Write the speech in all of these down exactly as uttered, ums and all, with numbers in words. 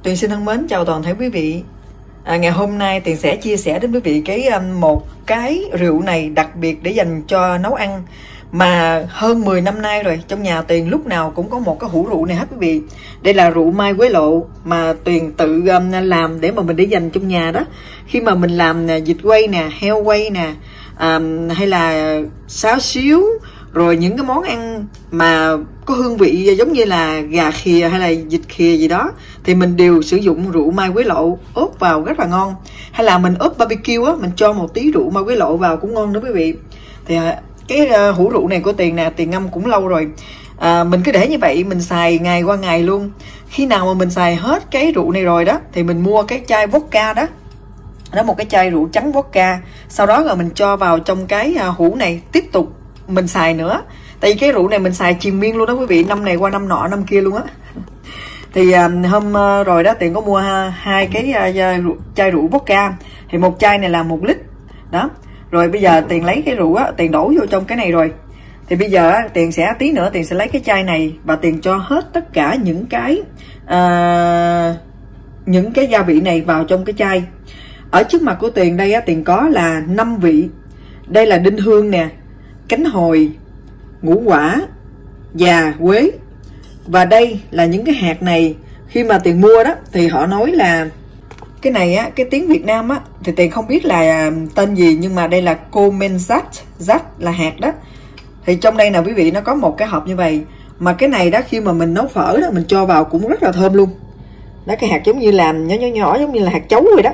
Tuyền xin thân mến chào toàn thể quý vị. À, ngày hôm nay Tuyền sẽ chia sẻ đến quý vị cái um, một cái rượu này đặc biệt để dành cho nấu ăn mà hơn mười năm nay rồi trong nhà Tuyền lúc nào cũng có một cái hũ rượu này hết quý vị. Đây là rượu mai quế lộ mà Tuyền tự um, làm để mà mình để dành trong nhà đó. Khi mà mình làm uh, vịt quay nè, heo quay nè, um, hay là xáo xíu, rồi những cái món ăn mà có hương vị giống như là gà khìa hay là vịt khìa gì đó thì mình đều sử dụng rượu mai quế lộ ướp vào rất là ngon. Hay là mình ướp barbecue á, mình cho một tí rượu mai quế lộ vào cũng ngon đó quý vị. Thì cái uh, hũ rượu này của Tuyền nè, Tuyền ngâm cũng lâu rồi. À, mình cứ để như vậy mình xài ngày qua ngày luôn. Khi nào mà mình xài hết cái rượu này rồi đó thì mình mua cái chai vodka đó. Đó, một cái chai rượu trắng vodka. Sau đó rồi mình cho vào trong cái uh, hũ này tiếp tục mình xài nữa. Tại vì cái rượu này mình xài triền miên luôn đó quý vị, năm này qua năm nọ năm kia luôn á. Thì uh, hôm uh, rồi đó Tuyền có mua uh, hai cái uh, chai rượu vodka. Thì một chai này là một lít đó. Rồi bây giờ Tuyền lấy cái rượu á, Tuyền đổ vô trong cái này rồi. Thì bây giờ á, Tuyền sẽ tí nữa Tuyền sẽ lấy cái chai này và Tuyền cho hết tất cả những cái uh, những cái gia vị này vào trong cái chai. Ở trước mặt của Tuyền đây á, Tuyền có là năm vị. Đây là đinh hương nè, cánh hồi, ngũ quả, già, quế. Và đây là những cái hạt này. Khi mà Tuyền mua đó thì họ nói là cái này á, cái tiếng Việt Nam á thì Tuyền không biết là tên gì, nhưng mà đây là Comenzat, zat là hạt đó. Thì trong đây nè quý vị, nó có một cái hộp như vậy. Mà cái này đó khi mà mình nấu phở đó mình cho vào cũng rất là thơm luôn. Đó, cái hạt giống như làm nhỏ nhỏ nhỏ giống như là hạt chấu rồi đó.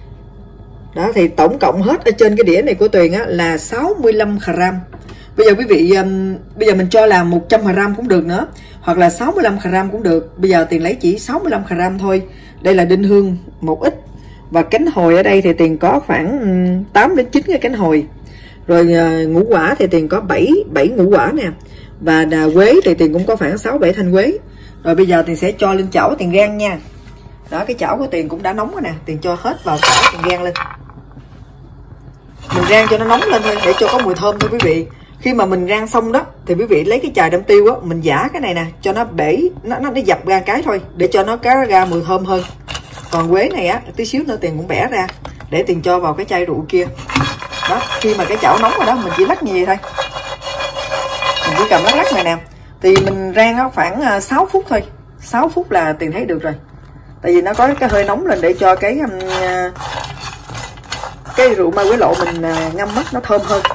Đó thì tổng cộng hết ở trên cái đĩa này của Tuyền á là sáu mươi lăm gram. Bây giờ quý vị um, bây giờ mình cho là một trăm gram cũng được nữa, hoặc là sáu mươi lăm gram cũng được. Bây giờ Tuyền lấy chỉ sáu mươi lăm gram thôi. Đây là đinh hương một ít. Và cánh hồi ở đây thì Tuyền có khoảng tám đến chín cái cánh hồi. Rồi uh, ngũ quả thì Tuyền có bảy bảy ngũ quả nè. Và đà quế thì Tuyền cũng có khoảng sáu bảy thanh quế. Rồi bây giờ Tuyền sẽ cho lên chảo Tuyền rang nha. Đó, cái chảo của Tuyền cũng đã nóng rồi nè, Tuyền cho hết vào chảo Tuyền rang lên. Mình rang cho nó nóng lên thôi để cho có mùi thơm thôi quý vị. Khi mà mình rang xong đó thì quý vị lấy cái chài đâm tiêu á, mình giã cái này nè cho nó bể, nó nó, nó dập ra cái thôi để cho nó cá ra mùi thơm hơn. Còn quế này á, tí xíu nữa Tuyền cũng bẻ ra để Tuyền cho vào cái chai rượu kia. Đó, khi mà cái chảo nóng rồi đó mình chỉ lắc như vậy thôi. Mình chỉ cầm lắc lắc này nè. Thì mình rang nó khoảng sáu phút thôi. sáu phút là Tuyền thấy được rồi. Tại vì nó có cái hơi nóng lên để cho cái cái rượu mai quế lộ mình ngâm mắt nó thơm hơn.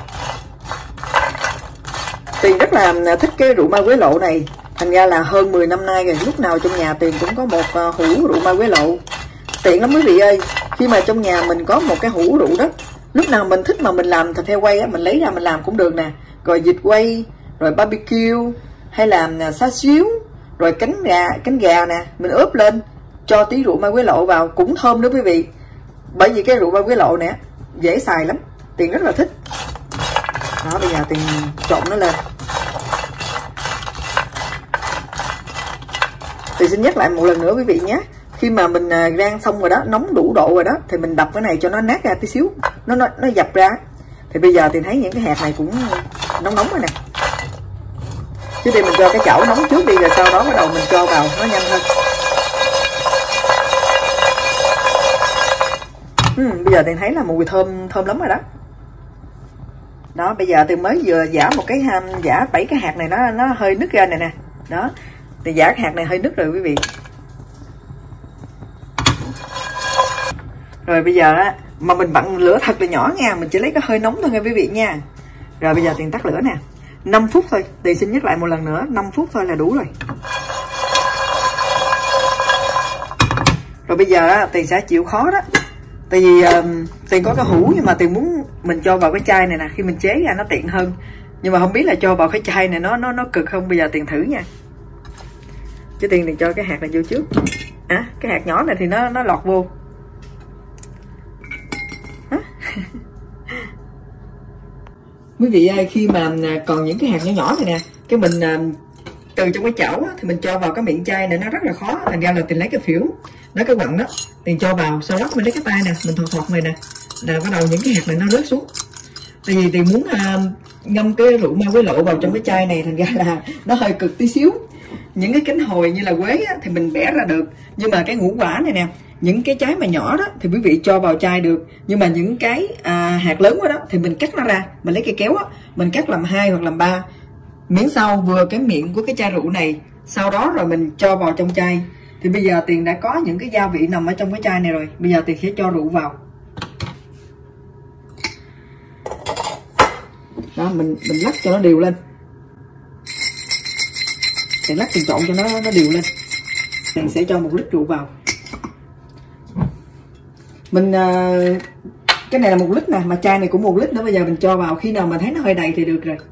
Tuyền rất là thích cái rượu mai quế lộ này. Thành ra là hơn mười năm nay rồi, lúc nào trong nhà Tuyền cũng có một hũ rượu mai quế lộ. Tiện lắm quý vị ơi. Khi mà trong nhà mình có một cái hũ rượu đó, lúc nào mình thích mà mình làm thịt heo quay á, mình lấy ra mình làm cũng được nè. Rồi vịt quay, rồi barbecue, hay là xá xíu, rồi cánh gà, cánh gà nè, mình ướp lên, cho tí rượu mai quế lộ vào cũng thơm đó quý vị. Bởi vì cái rượu mai quế lộ nè dễ xài lắm, Tuyền rất là thích. Đó, bây giờ Tuyền trộn nó lên. Tuyền xin nhắc lại một lần nữa quý vị nhé. Khi mà mình rang xong rồi đó, nóng đủ độ rồi đó, thì mình đập cái này cho nó nát ra tí xíu, nó nó nó dập ra. Thì bây giờ Tuyền thấy những cái hạt này cũng nóng nóng rồi nè. Chứ thì mình cho cái chảo nóng trước đi, rồi sau đó bắt đầu mình cho vào nó nhanh hơn. Ừ, bây giờ Tuyền thấy là mùi thơm thơm lắm rồi đó. Đó, bây giờ Tuyền mới vừa giả một cái giả bảy cái hạt này nó nó hơi nứt ra này nè. Đó, thì giả cái hạt này hơi nứt rồi quý vị. Rồi bây giờ á, mà mình vặn lửa thật là nhỏ nha, mình chỉ lấy cái hơi nóng thôi nha quý vị nha. Rồi bây giờ Tuyền tắt lửa nè. năm phút thôi, Tuyền xin nhắc lại một lần nữa, năm phút thôi là đủ rồi. Rồi bây giờ á, Tuyền sẽ chịu khó đó. Tại vì uh, Tuyền có cái hũ nhưng mà Tuyền muốn mình cho vào cái chai này nè, khi mình chế ra nó tiện hơn. Nhưng mà không biết là cho vào cái chai này nó nó nó cực không, bây giờ Tuyền thử nha. Chứ Tuyền thì cho cái hạt này vô trước. À, cái hạt nhỏ này thì nó nó lọt vô. Quý vị ơi, khi mà còn những cái hạt nhỏ nhỏ này nè, cái mình từ trong cái chảo thì mình cho vào cái miệng chai này nó rất là khó. Thành ra là Tuyền lấy cái phễu, nó cái quặng đó, Tuyền cho vào, sau đó mình lấy cái tay nè, mình thọt thọt này nè, là bắt đầu những cái hạt này nó rớt xuống. Tại vì Tuyền muốn uh, ngâm cái rượu mai quế lộ vào trong cái chai này, thành ra là nó hơi cực tí xíu. những cái cánh hồi như là quế á, thì mình bẻ ra được, nhưng mà cái ngũ quả này nè, những cái trái mà nhỏ đó thì quý vị cho vào chai được, nhưng mà những cái à, hạt lớn quá đó thì mình cắt nó ra, mình lấy cây kéo á, mình cắt làm hai hoặc làm ba, miễn sao vừa cái miệng của cái chai rượu này, sau đó rồi mình cho vào trong chai. Thì bây giờ Tiền đã có những cái gia vị nằm ở trong cái chai này rồi, bây giờ Tiền sẽ cho rượu vào. Đó, mình mình lắc cho nó đều lên, Tiền lắc Tiền trộn cho nó nó đều lên. Tiền sẽ cho một lít rượu vào. Mình cái này là một lít nè, mà chai này cũng một lít nữa, bây giờ mình cho vào, khi nào mà thấy nó hơi đầy thì được rồi.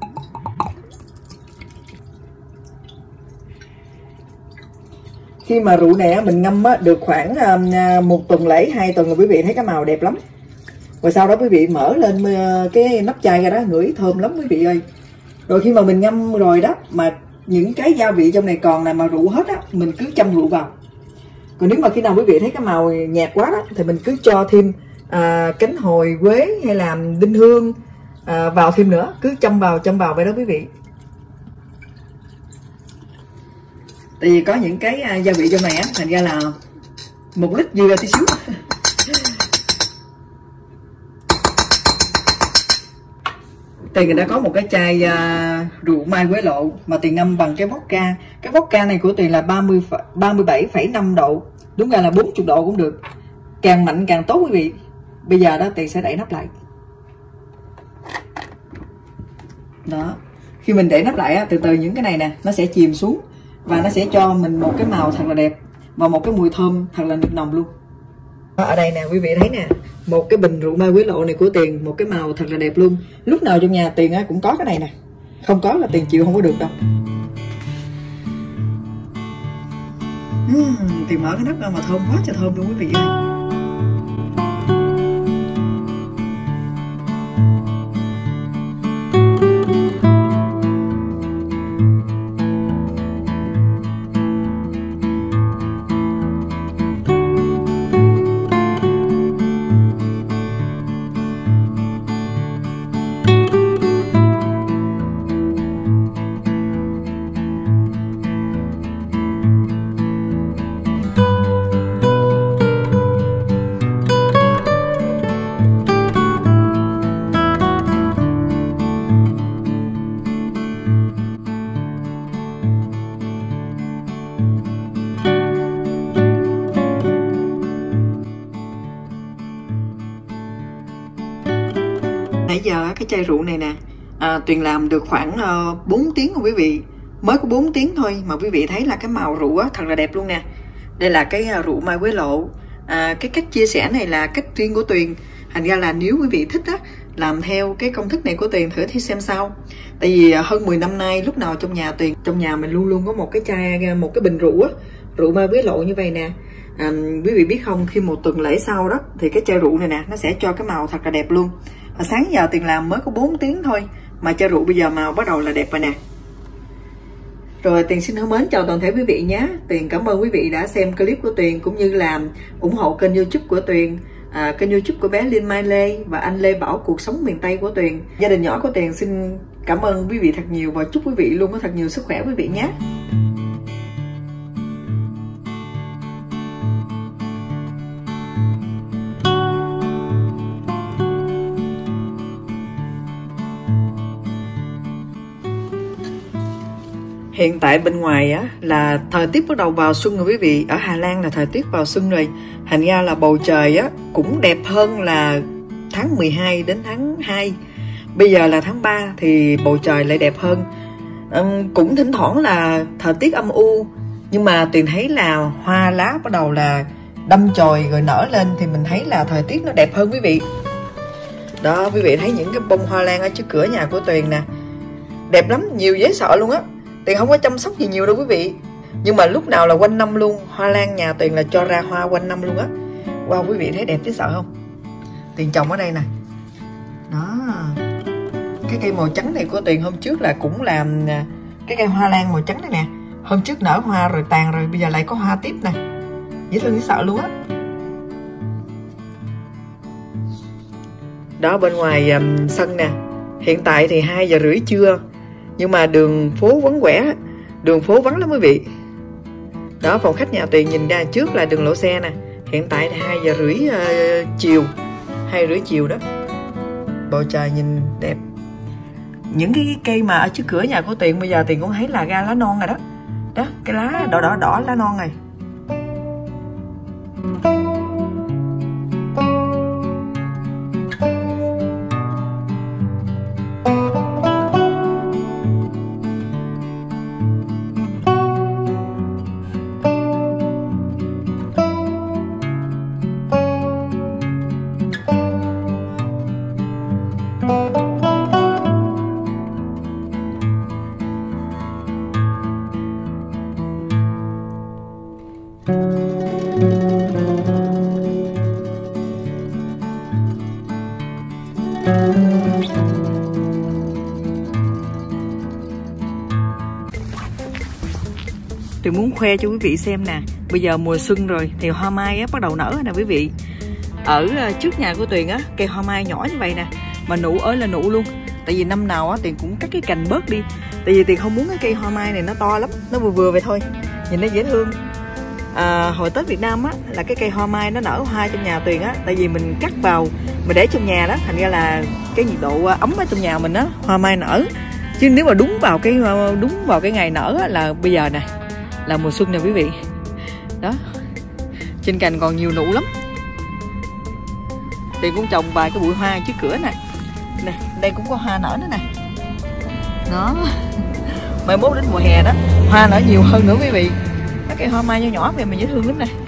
Khi mà rượu này mình ngâm được khoảng một tuần lễ, hai tuần rồi quý vị thấy cái màu đẹp lắm. Rồi sau đó quý vị mở lên cái nắp chai ra đó, ngửi thơm lắm quý vị ơi. Rồi khi mà mình ngâm rồi đó, mà những cái gia vị trong này còn là mà rượu hết á, mình cứ châm rượu vào. Còn nếu mà khi nào quý vị thấy cái màu nhạt quá đó thì mình cứ cho thêm à, cánh hồi quế hay là đinh hương à, vào thêm nữa, cứ châm vào châm vào vậy đó quý vị. Tại vì có những cái à, gia vị trong này á, thành ra là một lít dư ra tí xíu. Tiền đã có một cái chai à, rượu mai quế lộ mà Tiền ngâm bằng cái vodka. Cái vodka này của Tiền là ba mươi bảy phẩy năm độ, đúng ra là bốn mươi độ cũng được, càng mạnh càng tốt quý vị. Bây giờ đó Tiền sẽ đậy nắp lại. Đó, khi mình để nắp lại á, từ từ những cái này nè nó sẽ chìm xuống và nó sẽ cho mình một cái màu thật là đẹp và một cái mùi thơm thật là nực nồng luôn. Ở đây nè quý vị thấy nè, một cái bình rượu mai quế lộ này của Tiền, một cái màu thật là đẹp luôn. Lúc nào trong nhà Tiền cũng có cái này nè, không có là Tiền chịu không có được đâu. uhm, Tiền mở cái nắp ra mà thơm quá trời thơm luôn quý vị ơi. Nãy giờ cái chai rượu này nè à, Tuyền làm được khoảng uh, bốn tiếng rồi quý vị. Mới có bốn tiếng thôi mà quý vị thấy là cái màu rượu á, thật là đẹp luôn nè. Đây là cái uh, rượu mai quế lộ. à, Cái cách chia sẻ này là cách riêng của Tuyền. Thành ra là nếu quý vị thích á, làm theo cái công thức này của Tuyền thử thì xem sao. Tại vì uh, hơn mười năm nay lúc nào trong nhà Tuyền, trong nhà mình luôn luôn có một cái chai, một cái bình rượu á, rượu mai quế lộ như vậy nè. à, Quý vị biết không, khi một tuần lễ sau đó thì cái chai rượu này nè nó sẽ cho cái màu thật là đẹp luôn. Và sáng giờ Tiền làm mới có bốn tiếng thôi mà chai rượu bây giờ màu bắt đầu là đẹp rồi nè. Rồi Tiền xin hân mến chào toàn thể quý vị nhé. Tiền cảm ơn quý vị đã xem clip của Tiền cũng như là ủng hộ kênh YouTube của Tiền, à, kênh YouTube của bé Linh Mai Lê và anh Lê Bảo cuộc sống miền Tây của Tiền. Gia đình nhỏ của Tiền xin cảm ơn quý vị thật nhiều và chúc quý vị luôn có thật nhiều sức khỏe quý vị nhé. Hiện tại bên ngoài á là thời tiết bắt đầu vào xuân rồi quý vị. Ở Hà Lan là thời tiết vào xuân rồi. Thành ra là bầu trời á cũng đẹp hơn là tháng mười hai đến tháng hai. Bây giờ là tháng ba thì bầu trời lại đẹp hơn. uhm, Cũng thỉnh thoảng là thời tiết âm u, nhưng mà Tuyền thấy là hoa lá bắt đầu là đâm chồi rồi nở lên, thì mình thấy là thời tiết nó đẹp hơn quý vị. Đó, quý vị thấy những cái bông hoa lan ở trước cửa nhà của Tuyền nè, đẹp lắm, nhiều dễ sợ luôn á. Tuyền không có chăm sóc gì nhiều đâu quý vị, nhưng mà lúc nào là quanh năm luôn. Hoa lan nhà Tuyền là cho ra hoa quanh năm luôn á. Wow, quý vị thấy đẹp chứ sợ không? Tuyền trồng ở đây nè. Đó, cái cây màu trắng này của Tuyền hôm trước là cũng làm cái cây hoa lan màu trắng này nè. Hôm trước nở hoa rồi tàn rồi, bây giờ lại có hoa tiếp nè, dễ thương dễ sợ luôn á. Đó, bên ngoài um, sân nè, hiện tại thì hai giờ rưỡi trưa, nhưng mà đường phố vắng vẻ, đường phố vắng lắm quý vị. Đó, phòng khách nhà Tuyền nhìn ra trước là đường lộ xe nè. Hiện tại là hai giờ rưỡi uh, chiều, hai rưỡi chiều đó. Bầu trời nhìn đẹp. Những cái cây mà ở trước cửa nhà của Tuyền bây giờ Tuyền cũng thấy là ra lá non rồi đó. Đó, cái lá đỏ đỏ đỏ lá non này. Tôi muốn khoe cho quý vị xem nè. Bây giờ mùa xuân rồi thì hoa mai á, bắt đầu nở nè quý vị. Ở trước nhà của Tuyền á, cây hoa mai nhỏ như vậy nè, mà nụ ơi là nụ luôn. Tại vì năm nào á Tuyền cũng cắt cái cành bớt đi. Tại vì Tuyền không muốn cái cây hoa mai này nó to lắm, nó vừa vừa vậy thôi, nhìn nó dễ thương. À, hồi Tết Việt Nam á là cái cây hoa mai nó nở hoa trong nhà Tuyền á. Tại vì mình cắt vào, mình để trong nhà đó, thành ra là cái nhiệt độ ấm ở trong nhà mình á, hoa mai nở. Chứ nếu mà đúng vào cái đúng vào cái ngày nở á, là bây giờ nè, là mùa xuân nè quý vị. Đó, trên cành còn nhiều nụ lắm. Tuyền cũng trồng vài cái bụi hoa trước cửa nè. Nè, đây cũng có hoa nở nữa nè. Đó, mai mốt đến mùa hè đó, hoa nở nhiều hơn nữa quý vị. Cái cây hoa mai nhỏ nhỏ về mà dễ thương lắm nè.